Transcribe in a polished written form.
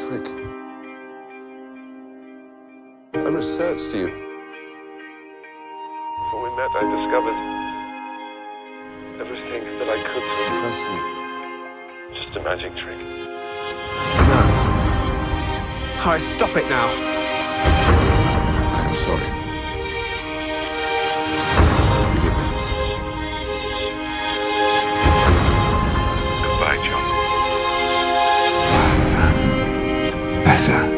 trick. I researched you. Before we met, I discovered everything that I could to Impress you. just a magic trick. No. Hi, stop it now. I am sorry. Forgive me. Goodbye, John. Better.